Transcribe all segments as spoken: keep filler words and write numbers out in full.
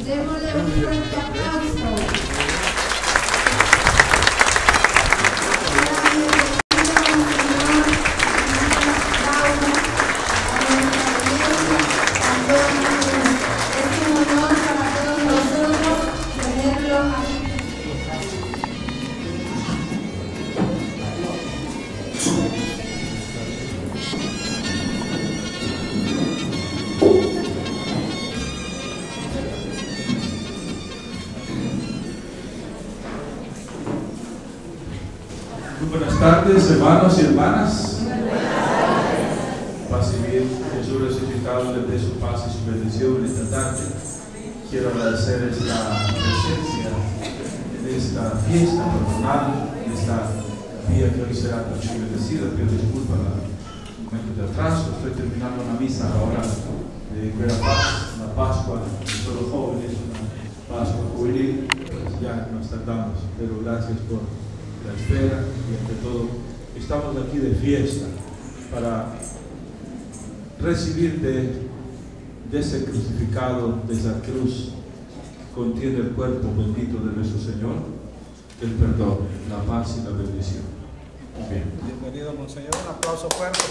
Démosle un fuerte aplauso. Buenas tardes, hermanos y hermanas. Paz y bien, Jesús resucitado les dé su paz y su bendición en esta tarde. Quiero agradecer esta presencia en esta fiesta patronal, en esta día que hoy será mucho bendecida. Pido disculpas por el momento de atraso. Estoy terminando una misa ahora de Vera Paz, una Pascua de todos los jóvenes, una Pascua juvenil. Ya nos tardamos, pero gracias por la espera y ante todo estamos aquí de fiesta para recibir de, de ese crucificado, de esa cruz que contiene el cuerpo bendito de nuestro Señor, el perdón, la paz y la bendición. Bien. Bienvenido, Monseñor. Un aplauso fuerte.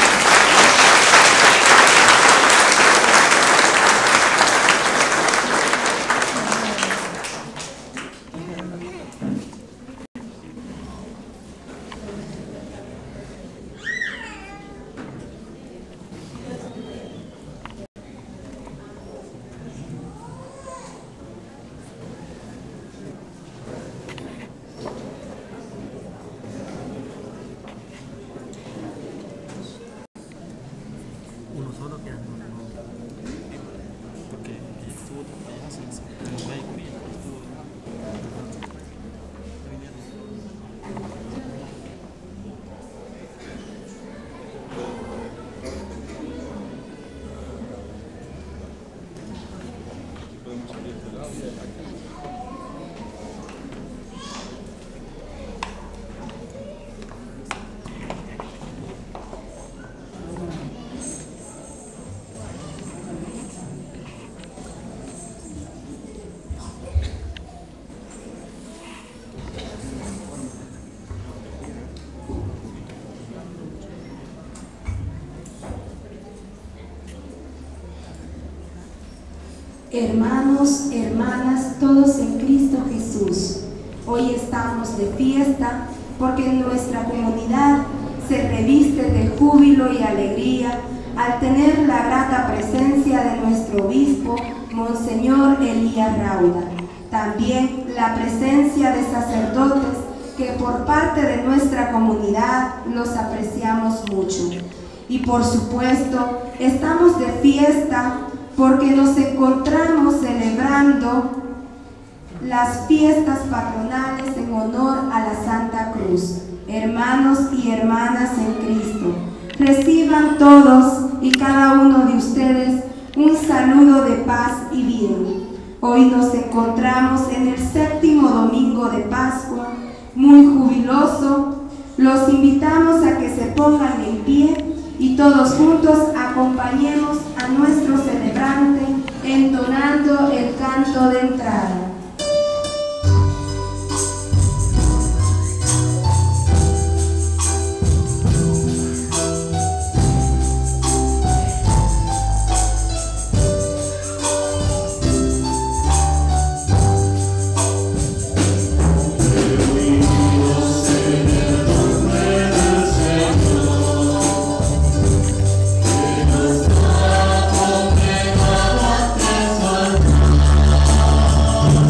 Hermanos, hermanas, todos en Cristo Jesús, hoy estamos de fiesta porque nuestra comunidad se reviste de júbilo y alegría al tener la grata presencia de nuestro obispo, Monseñor Elías Rauda. También la presencia de sacerdotes que por parte de nuestra comunidad los apreciamos mucho. Y por supuesto, estamos de fiesta porque nos encontramos celebrando las fiestas patronales en honor a la Santa Cruz. Hermanos y hermanas en Cristo, reciban todos y cada uno de ustedes un saludo de paz y bien. Hoy nos encontramos en el séptimo domingo de Pascua, muy jubiloso. Los invitamos a que se pongan en pie y todos juntos acompañemos a nuestro celebrante entonando el canto de entrada. Oh,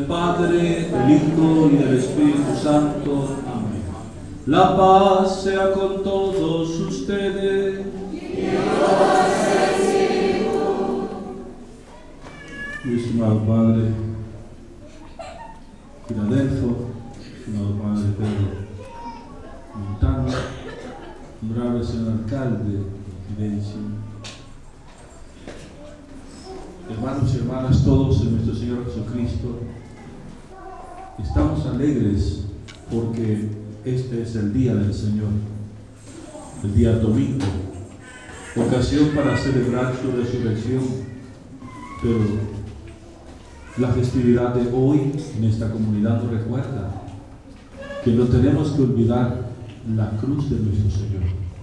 Padre, del Hijo y del Espíritu Santo. Amén. La paz sea con todos ustedes. Mi estimado Padre Filadelfo, estimado Padre Pedro Montano, honorable señor alcalde de Fidencio, hermanos y hermanas todos en nuestro Señor Jesucristo, estamos alegres porque este es el día del Señor, el día domingo, ocasión para celebrar su resurrección, pero la festividad de hoy en esta comunidad nos recuerda que no tenemos que olvidar la cruz de nuestro Señor.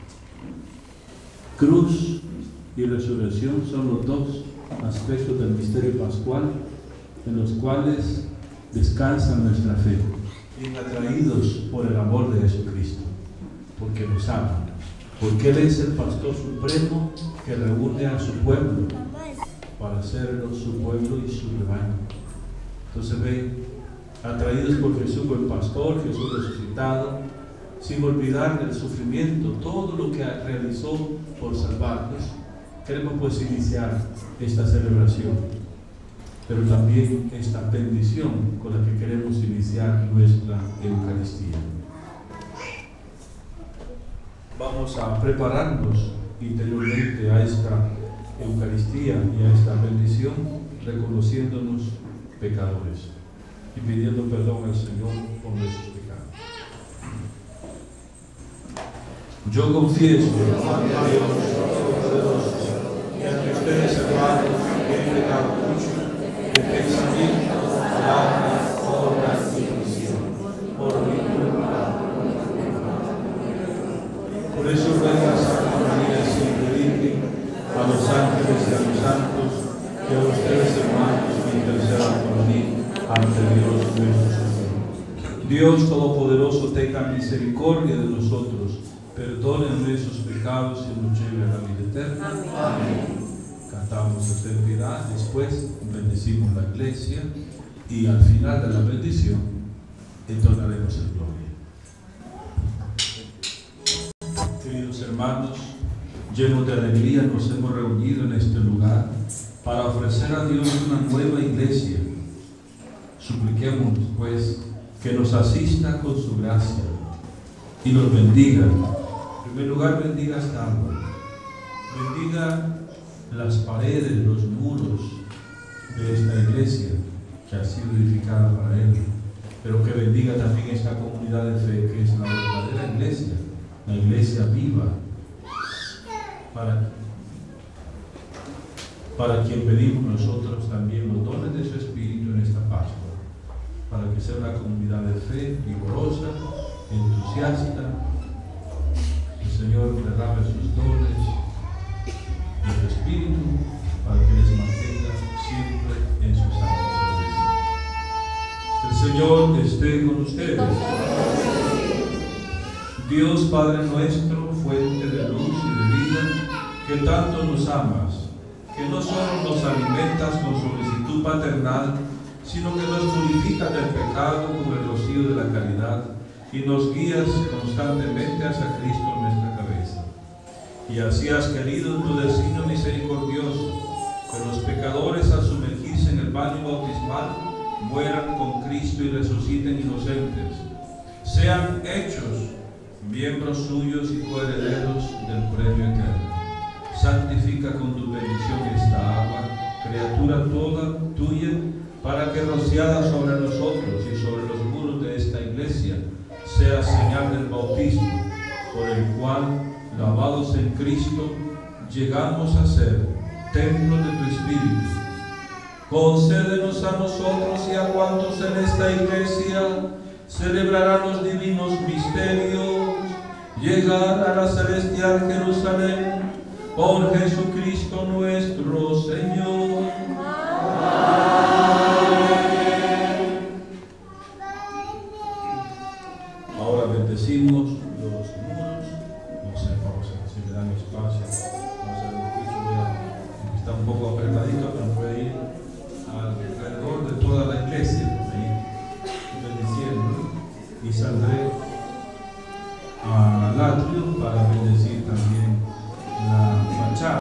Cruz y resurrección son los dos aspectos del misterio pascual en los cuales descansa nuestra fe, y atraídos por el amor de Jesucristo, porque nos ama, porque Él es el pastor supremo que reúne a su pueblo para hacerlo su pueblo y su rebaño. Entonces ven, atraídos por Jesús, el pastor, Jesús resucitado, sin olvidar el sufrimiento, todo lo que realizó por salvarnos, queremos pues iniciar esta celebración, pero también esta bendición con la que queremos iniciar nuestra Eucaristía. Vamos a prepararnos interiormente a esta Eucaristía y a esta bendición, reconociéndonos pecadores y pidiendo perdón al Señor por nuestros pecados. Yo confieso ante Dios Todopoderoso y ante ustedes, hermanos, que he pecado mucho, de pensamiento, palabra, obra y omisión, por mi culpa. Por eso ruega a Santa María siempre Virgen, a los ángeles y a los santos, que a ustedes, hermanos, me intercedan por mí ante Dios nuestro Señor. Dios Todopoderoso tenga misericordia de nosotros, perdone nuestros pecados y nos lleve a la vida eterna. Amén. Cantamos esta piedad, después bendecimos la iglesia y al final de la bendición entonaremos el gloria. Queridos hermanos, llenos de alegría nos hemos reunido en este lugar para ofrecer a Dios una nueva iglesia. Supliquemos pues que nos asista con su gracia y nos bendiga. En primer lugar, bendiga esta árbol, bendiga las paredes, los muros de esta iglesia que ha sido edificada para Él, pero que bendiga también esta comunidad de fe que es la verdadera iglesia, la iglesia viva, para, para quien pedimos nosotros también los dones de su Espíritu en esta Pascua, para que sea una comunidad de fe vigorosa, entusiasta. El Señor derrame sus dones y su Espíritu para que les mantenga siempre en su santo servicio. El Señor esté con ustedes. Dios Padre nuestro, fuente de luz y de vida, que tanto nos amas, que no solo nos alimentas con solicitud paternal, sino que nos purificas del pecado con el rocío de la caridad y nos guías constantemente hacia Cristo en nuestra cabeza. Y así has querido en tu designio misericordioso que los pecadores, al sumergirse en el baño bautismal, mueran con Cristo y resuciten inocentes, sean hechos miembros suyos y coherederos del premio eterno. Santifica con tu bendición esta agua, criatura toda tuya, para que rociada sobre nosotros y sobre los muros de esta iglesia, sea señal del bautismo, por el cual, lavados en Cristo, llegamos a ser templo de tu Espíritu. Concédenos a nosotros y a cuantos en esta iglesia celebrarán los divinos misterios, llegar a la celestial Jerusalén, por Jesucristo nuestro Señor. Ahora bendecimos los muros. No sé, vamos a si me dan espacio. Vamos a ver un poquito, voy a, está un poco apretadito, pero puede ir alrededor de toda la iglesia. Ahí saldré al atrio para bendecir también la fachada.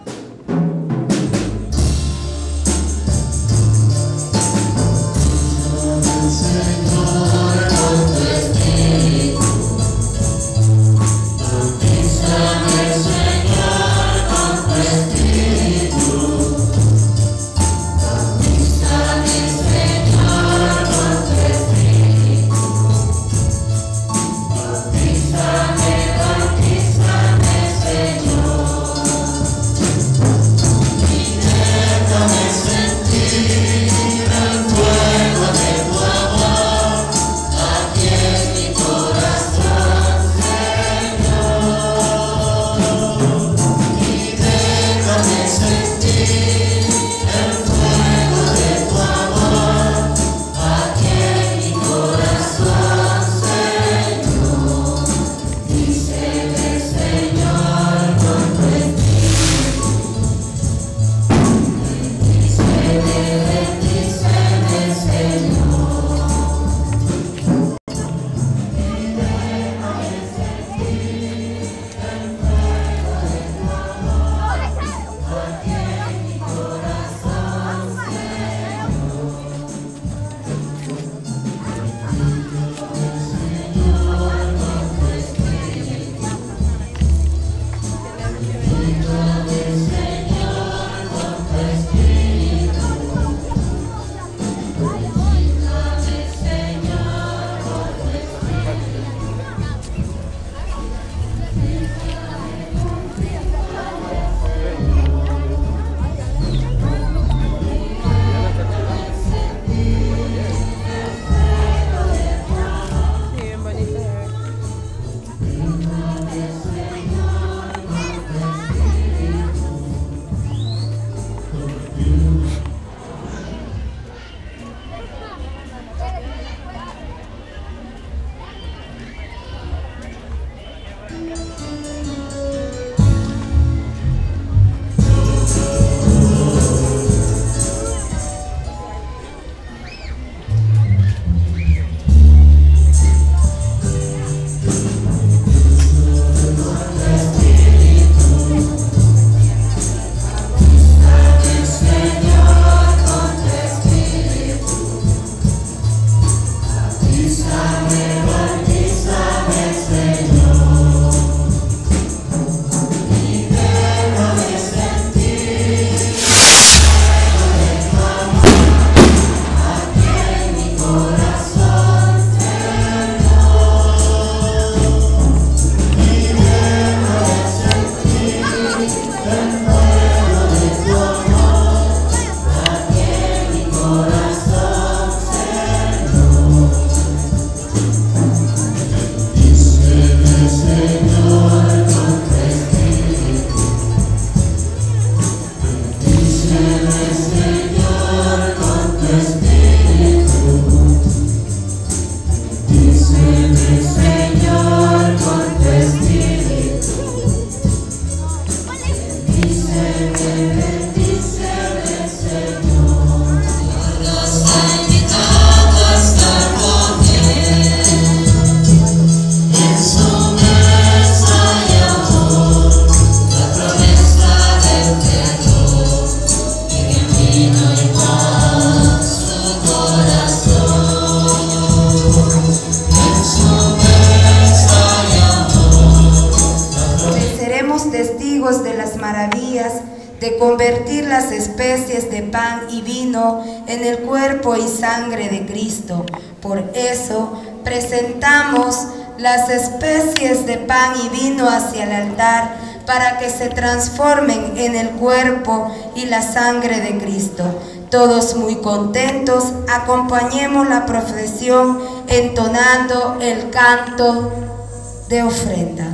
De convertir las especies de pan y vino en el cuerpo y sangre de Cristo. Por eso presentamos las especies de pan y vino hacia el altar para que se transformen en el cuerpo y la sangre de Cristo. Todos muy contentos, acompañemos la procesión entonando el canto de ofrenda.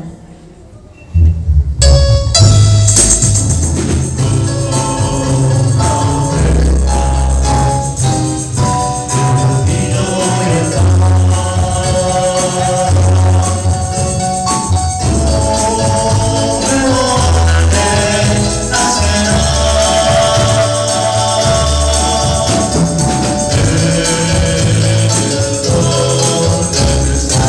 This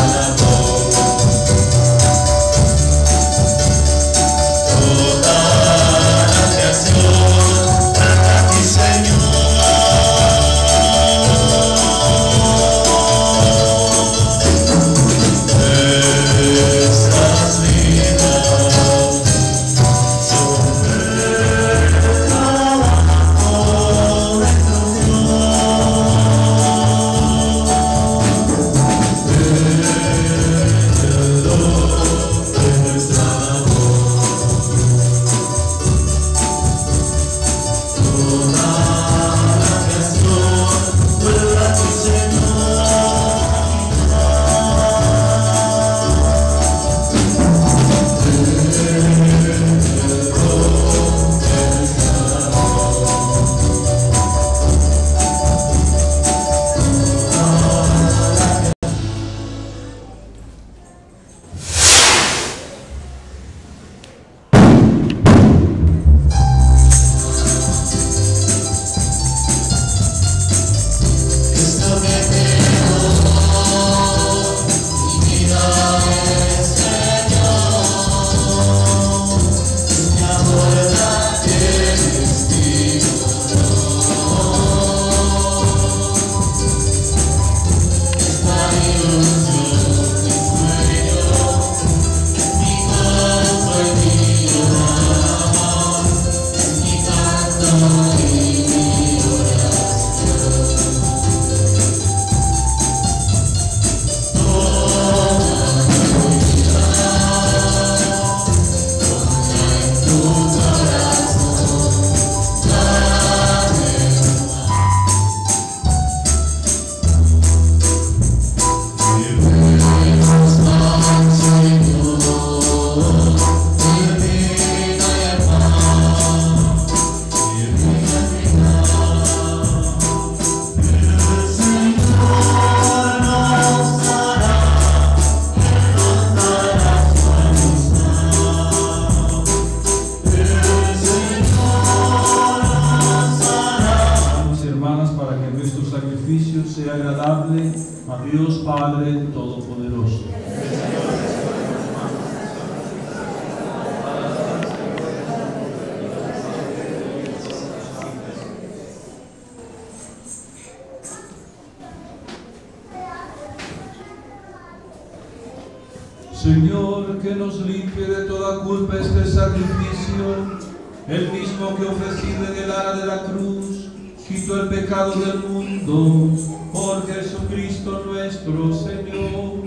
Señor, que nos limpie de toda culpa este sacrificio, el mismo que ofrecido en el ara de la cruz, quitó el pecado del mundo, por Jesucristo nuestro Señor.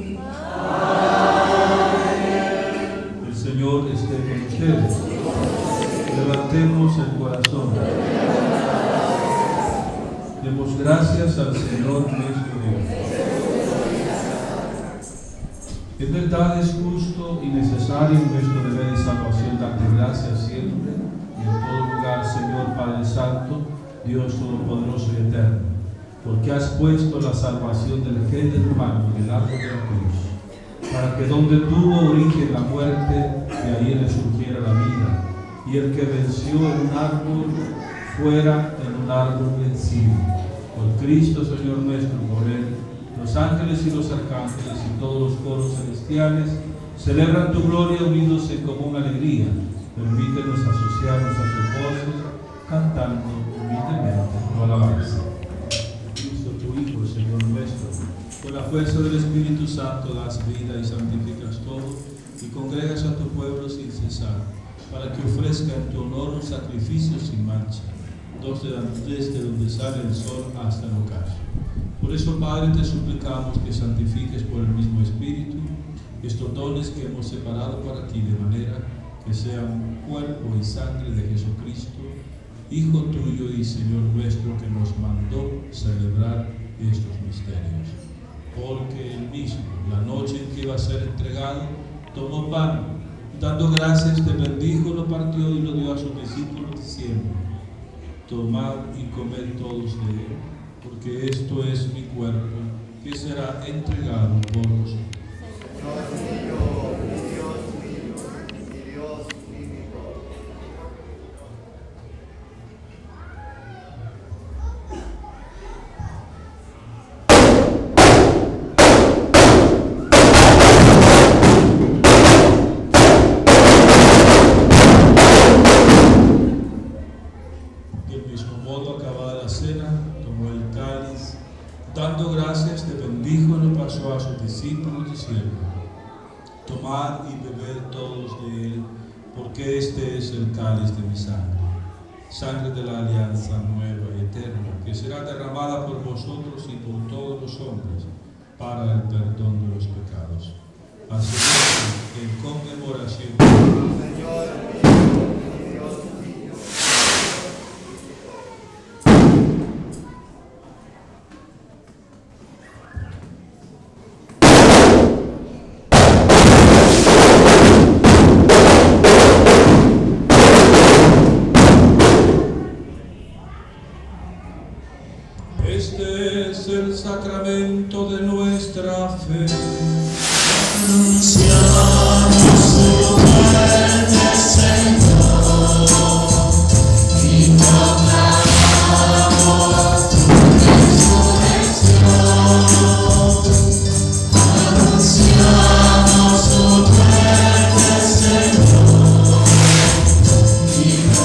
Amén. El Señor esté con ustedes. Levantemos el corazón. Demos gracias al Señor nuestro Dios. En verdad es justo y necesario nuestro deber de salvación darte gracias siempre y en todo lugar, Señor Padre Santo, Dios Todopoderoso y Eterno, porque has puesto la salvación del género humano en el árbol de la cruz, para que donde tuvo origen la muerte, de ahí le surgiera la vida, y el que venció en un árbol fuera en un árbol vencido. Por Cristo, Señor nuestro, por él, los ángeles y los arcángeles y todos los coros celestiales celebran tu gloria unidos en común alegría. Permítenos asociarnos a sus voces, cantando humildemente tu alabanza. Cristo, tu Hijo, Señor nuestro, con la fuerza del Espíritu Santo das vida y santificas todo, y congregas a tu pueblo sin cesar, para que ofrezca en tu honor un sacrificio sin mancha, desde donde sale el sol hasta el ocaso. Por eso, Padre, te suplicamos que santifiques por el mismo Espíritu estos dones que hemos separado para ti, de manera que sean cuerpo y sangre de Jesucristo, Hijo tuyo y Señor nuestro, que nos mandó celebrar estos misterios. Porque él mismo, la noche en que iba a ser entregado, tomó pan, dando gracias, te bendijo, lo partió y lo dio a sus discípulos, diciendo: tomad y comed todos de él, porque esto es mi cuerpo, que será entregado por vosotros. Del mismo modo, acabada la cena, tomó el cáliz, dando gracias, te bendijo y lo pasó a sus discípulos, diciendo: tomad y bebed todos de él, porque este es el cáliz de mi sangre, sangre de la alianza nueva y eterna, que será derramada por vosotros y por todos los hombres, para el perdón de los pecados. Haced en conmemoración del Señor. sacramento de nuestra fe. Anunciamos tu muerte, Señor, y proclamamos tu resurrección. Anunciamos tu muerte, Señor, y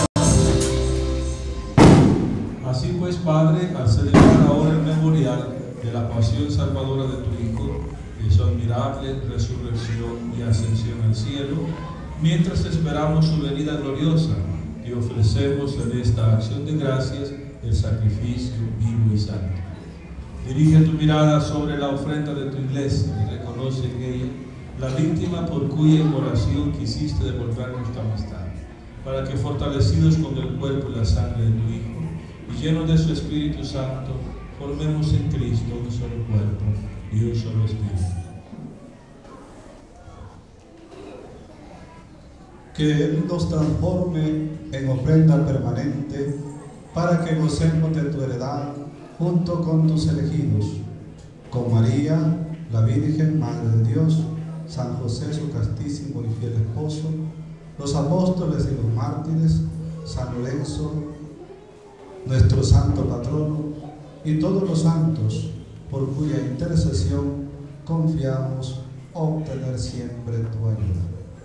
Así pues, Padre, al celebrar ahora el memorial de la pasión salvadora de tu Hijo, de su admirable resurrección y ascensión al cielo, mientras esperamos su venida gloriosa, te ofrecemos en esta acción de gracias el sacrificio vivo y santo. Dirige tu mirada sobre la ofrenda de tu iglesia y reconoce en ella la víctima por cuya inmolación quisiste devolvernos tu amistad, para que fortalecidos con el cuerpo y la sangre de tu Hijo y llenos de su Espíritu Santo, formemos en Cristo un solo cuerpo y un solo espíritu. Que Él nos transforme en ofrenda permanente para que gocemos de tu heredad junto con tus elegidos, con María, la Virgen, Madre de Dios, San José, su castísimo y fiel esposo, los apóstoles y los mártires, San Lorenzo, nuestro santo patrono, y todos los santos, por cuya intercesión confiamos obtener siempre tu ayuda.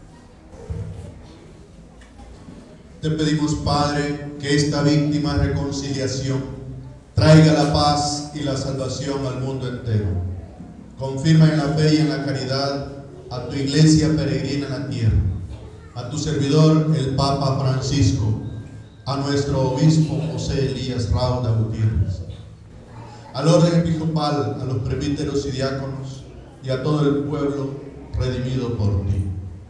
Te pedimos, Padre, que esta víctima reconciliación traiga la paz y la salvación al mundo entero. Confirma en la fe y en la caridad a tu iglesia peregrina en la tierra, a tu servidor el Papa Francisco, a nuestro obispo José Elías Rauda Gutiérrez, al orden episcopal, a los presbíteros y diáconos y a todo el pueblo redimido por ti.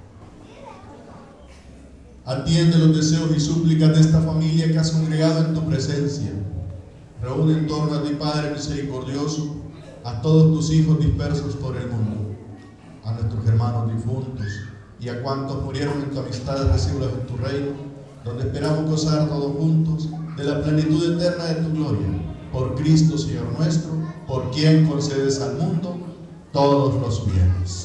Atiende los deseos y súplicas de esta familia que has congregado en tu presencia. Reúne en torno a ti, Padre misericordioso, a todos tus hijos dispersos por el mundo, a nuestros hermanos difuntos y a cuantos murieron en tu amistad, recíbelos en tu reino, donde esperamos gozar todos juntos de la plenitud eterna de tu gloria. Por Cristo, Señor nuestro, por quien concedes al mundo todos los bienes.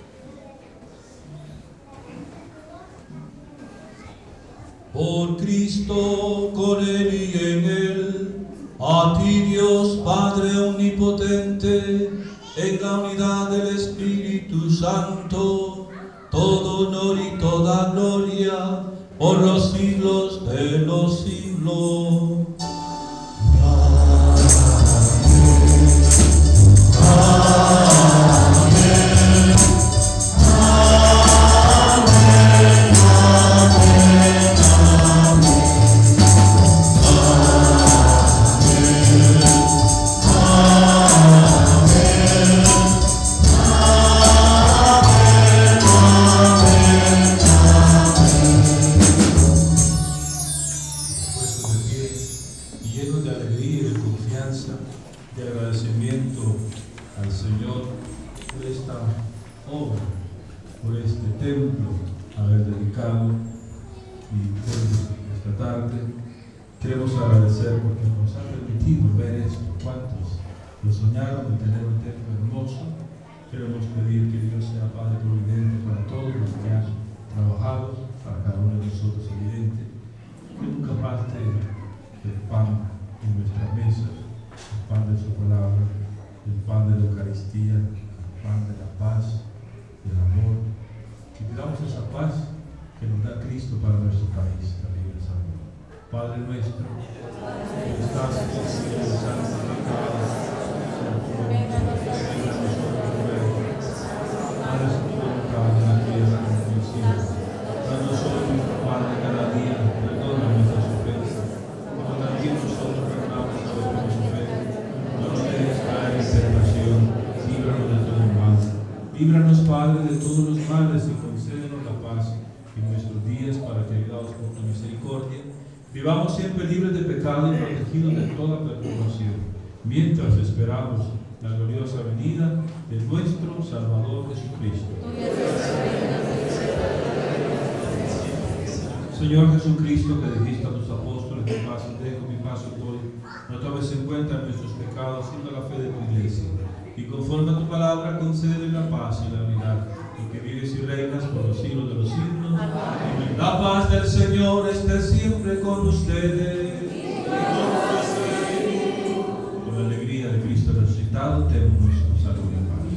Por Cristo, con Él y en Él, a ti Dios Padre omnipotente, en la unidad del Espíritu Santo, todo honor y toda gloria, por los siglos de los siglos. Padre nuestro, que estás en el cielo, santificado sea tu nombre, venga a nosotros tu reino, hágase tu voluntad en la tierra como en el cielo. Danos hoy nuestro pan de cada día, perdona nuestras ofensas, como también nosotros perdonamos a los que nos ofenden. No nos dejes caer en tentación, líbranos de todo mal. Líbranos, Padre, de todos los males y concédenos la paz en nuestros días, para que, ayudados por tu misericordia, vivamos siempre libres de pecado y protegidos de toda perturbación, mientras esperamos la gloriosa venida de nuestro Salvador Jesucristo. Señor Jesucristo, que dijiste a tus apóstoles: mi paz os dejo, mi paz os doy, no tomes en cuenta nuestros pecados, sino la fe de tu iglesia. Conforme a tu palabra, concede la paz y la unidad, y que vives y reinas por los siglos de los siglos. Amén. La paz del Señor esté siempre con ustedes. Con la alegría de Cristo resucitado, tenemos nuestro salud y paz.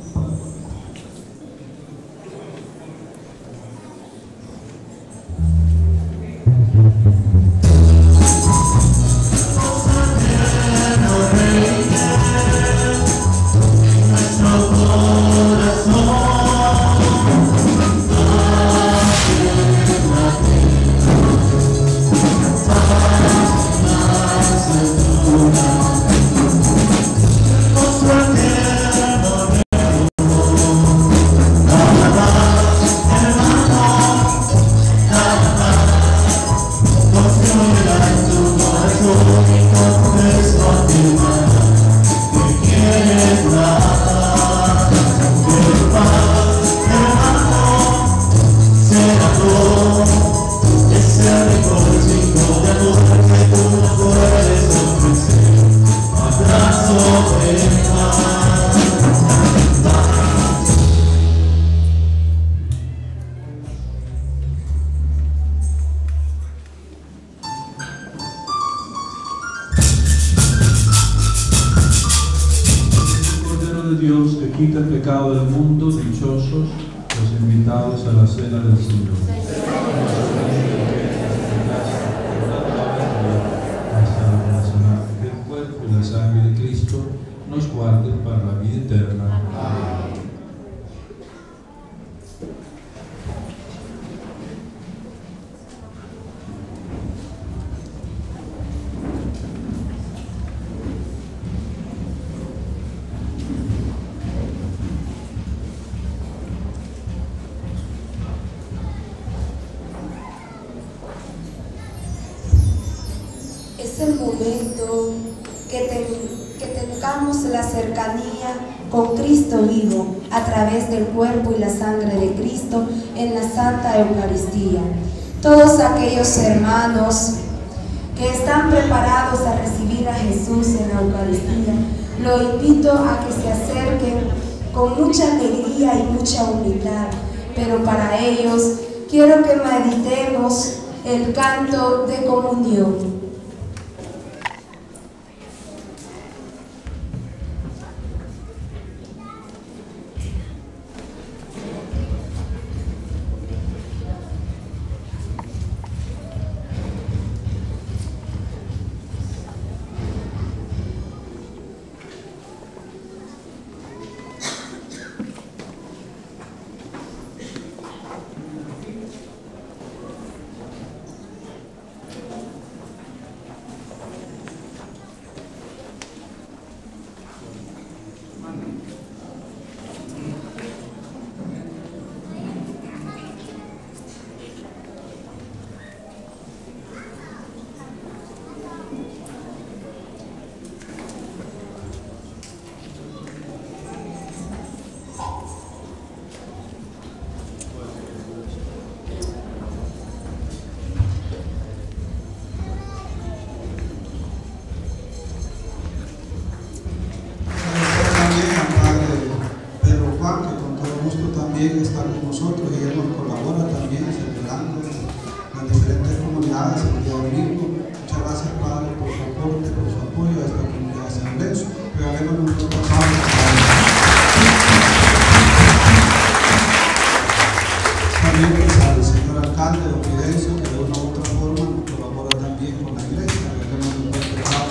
Dios que quita el pecado del mundo, dichosos los invitados a la cena del Señor. Que el cuerpo y la sangre de Cristo nos guarden para la vida eterna. Amén. Es el momento que, ten, que tengamos la cercanía con Cristo vivo a través del cuerpo y la sangre de Cristo en la Santa Eucaristía. Todos aquellos hermanos que están preparados a recibir a Jesús en la Eucaristía, lo invito a que se acerquen con mucha alegría y mucha humildad, pero para ellos quiero que meditemos el canto de comunión. Está con nosotros y él nos colabora también celebrando las diferentes comunidades el día domingo. Muchas gracias, Padre, por su aporte, por su apoyo a esta comunidad de San Lorenzo. Regalemos nuestro trabajo. También pues, al señor alcalde de Ovidencio, que de una u otra forma nos colabora también con la iglesia. Regalemos nuestro trabajo.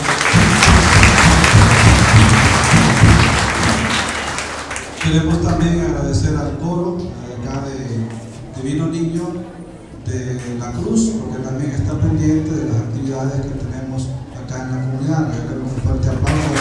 Queremos también agradecer al coro acá de Divino Niño de la Cruz, porque también está pendiente de las actividades que tenemos acá en la comunidad. Le damos un fuerte aplauso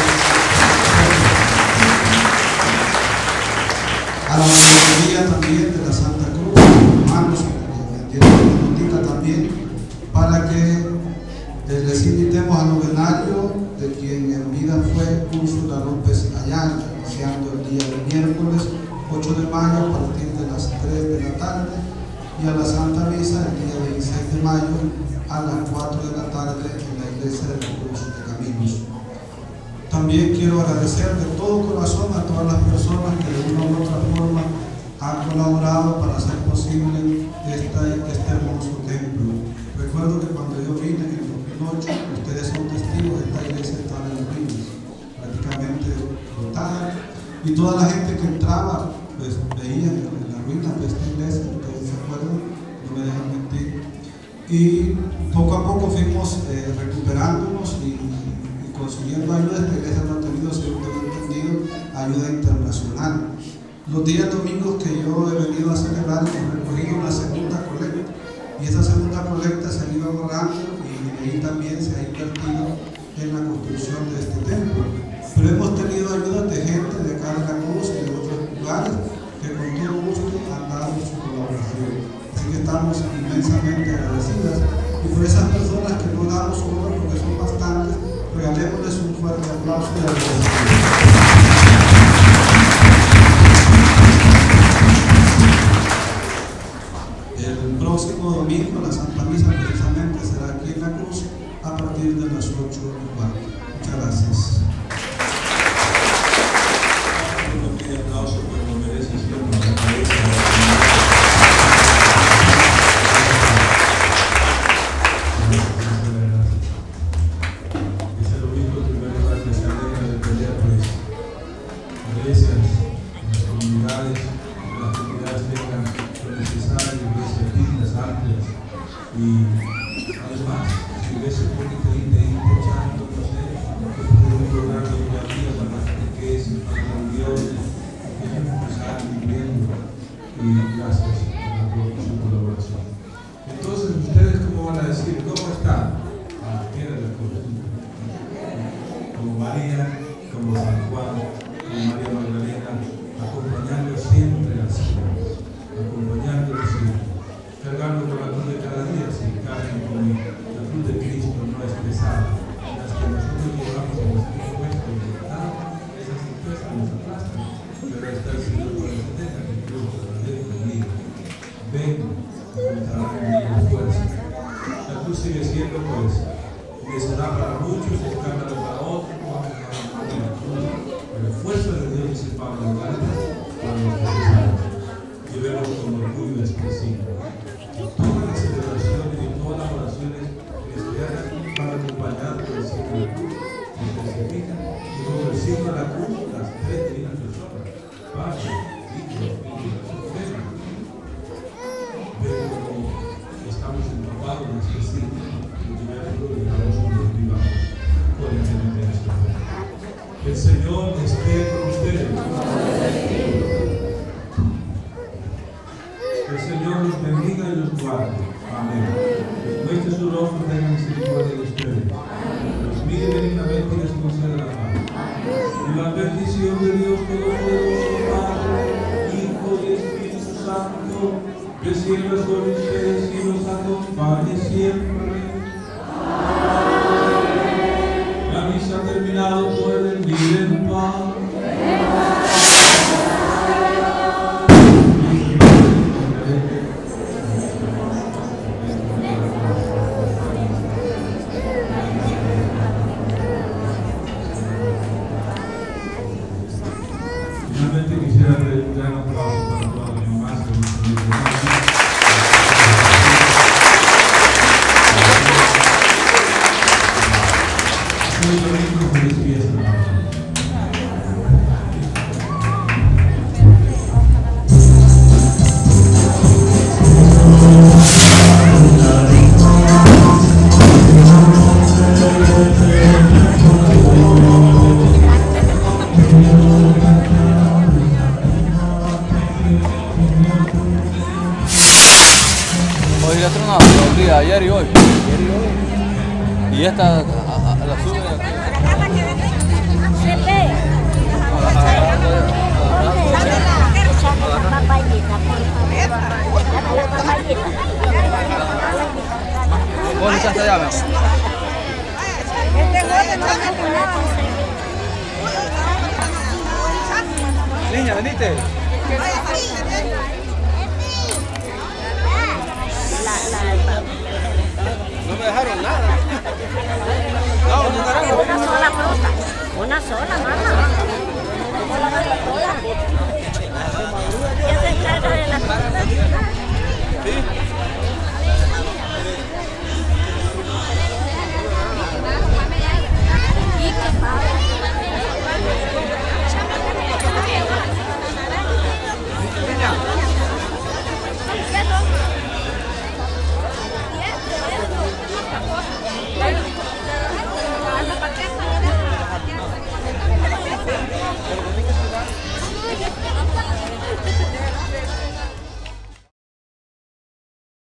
a la mayoría también de la Santa Cruz, hermanos, que tienen una notita también, para que eh, les invitemos al novenario de quien en vida fue Úrsula López Ayala, iniciando el día del miércoles ocho de mayo a partir de las tres de la tarde, y a la Santa Misa el día dieciséis de mayo a las cuatro de la tarde en la iglesia de la Cruz de Caminos. También también quiero agradecer de todo corazón a todas las personas que de una u otra forma han colaborado para hacer posible esta, este hermoso templo. Recuerdo que cuando yo vine en el dos mil ocho, ustedes son testigos, esta iglesia estaba en ruinas, prácticamente botada, y toda la gente que entraba pues veía en la ruina de esta iglesia, ustedes se acuerdan, no me dejan mentir, y poco a poco fuimos eh, recuperándonos y, y consiguiendo ayuda. Esta iglesia no ha tenido, según tengo entendido, ayuda internacional. Los días domingos que yo he venido a celebrar, hemos recogido una segunda colecta, y esa segunda colecta se ha ido ahorrando y ahí también se ha invertido en la construcción de este templo. Pero hemos tenido ayuda de gente de acá de la Cruz y de otros lugares que con todo gusto han dado su colaboración. Así que estamos inmensamente agradecidas, y por esas personas que no damos su honor, porque son bastantes, regalémosles un fuerte aplauso de agradecimiento. El próximo domingo la Santa Misa precisamente será aquí en la Cruz a partir de las ocho y cuarto. Muchas gracias. Un aplauso que lo merece siempre la cabeza. Es el obispo que primero que se alegra de pelear pues iglesias, las comunidades, las comunidades tengan lo necesario, iglesias dignas, amplias, y además su iglesia puede ir techando, no sé, que puede un programa de una vida para la catequesis, para las reuniones, que ellos están viviendo, y gracias por su colaboración. Entonces, ¿ustedes cómo van a decir? ¿Cómo están? Ah, mira la cosa. Como María, como San Juan, como María Magdalena, acompañando siempre a Señor, acompañándolo siempre, cargando con la cruz de cada día, si cargan con la cruz de Cristo no es pesada, las que nosotros llevamos en nuestro puesto de libertad, esas impuestas nos aplastan, pero está el Señor para entender que Dios la ley conmigo, ven, encontrarán conmigo fuerza. La cruz sigue siendo pues, necedad para muchos, escándalo para otros, pero fuerza de Dios, dice Pablo, para los necesarios. Llevemos con orgullo expresivo. Todas las celebraciones y todas las oraciones cristianas van acompañadas por el signo de la cruz, se especifican, y como el signo de la cruz, las tres divinas personas, Padre, Hijo y Espíritu Santo. Pero como estamos empapados en este signo, llevémoslo y dejamos que nos vivamos coherentemente en esta fe. El Señor esté con ustedes. El Señor los bendiga y los guarde. Amén. Muestre su rostro, tenga misericordia de ustedes. Los mire benignamente y les conceda la paz. Y la bendición de Dios Todopoderoso, Padre, Hijo y Espíritu Santo, descienda sobre ustedes y los acompañe siempre. La misa ha terminado, pueden ir en paz. Finalmente quisiera dar un gran aplauso para todas las mamás que nos permiten. Hoy domingo feliz fiesta. Hoy le tronado dos días, ayer y hoy. Y esta a, a, a la sube aquí. Se ve. La papayita, por favor. La papayita. ¿Vos echaste allá, mi amor? Niña, venite. No me dejaron nada. No, no, no, no. Una sola fruta. Una sola, mamá.